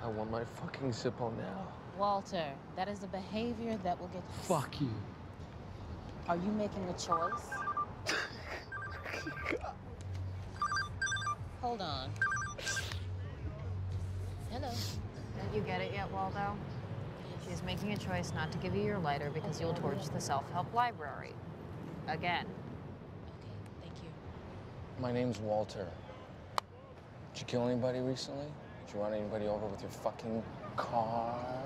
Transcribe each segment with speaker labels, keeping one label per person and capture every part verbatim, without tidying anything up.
Speaker 1: want my fucking Zippo now.
Speaker 2: Walter, that is a behavior that will get...
Speaker 1: Fuck you.
Speaker 2: Are you making a choice? Hold on. Hello.
Speaker 3: Don't you get it yet, Waldo? She's making a choice not to give you your lighter because you'll torch the self-help library. Again.
Speaker 2: Okay, thank you.
Speaker 1: My name's Walter. Did you kill anybody recently? Did you run anybody over with your fucking car?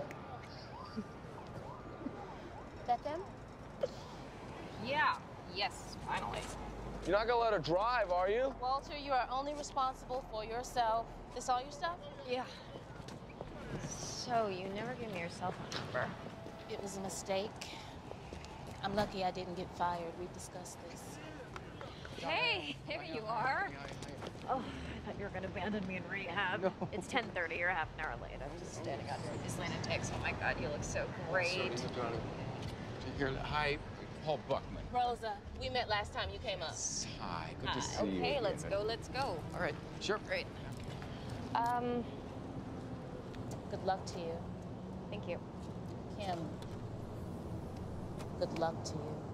Speaker 2: That them?
Speaker 3: Yeah. Yes, finally.
Speaker 1: You're not gonna let her drive, are you?
Speaker 2: Walter, you are only responsible for yourself. This all your stuff?
Speaker 3: Yeah. So, you never gave me your cell phone number.
Speaker 2: It was a mistake. I'm lucky I didn't get fired. We've discussed this.
Speaker 3: Hey, there you are. Oh, I thought you were gonna abandon me in rehab.
Speaker 1: No.
Speaker 3: It's ten thirty, you're half an hour late. I'm just standing out here with these Lana takes. Oh my God, you look so great.
Speaker 4: Here, hi, Paul Buckman.
Speaker 2: Rosa, we met last time you came up.
Speaker 4: Hi, good
Speaker 3: Uh,
Speaker 4: to see you.
Speaker 3: okay, let's go, let's go.
Speaker 4: All right, sure.
Speaker 3: Great. Um,
Speaker 2: Good luck to you.
Speaker 3: thank you.
Speaker 2: Kim, good luck to you.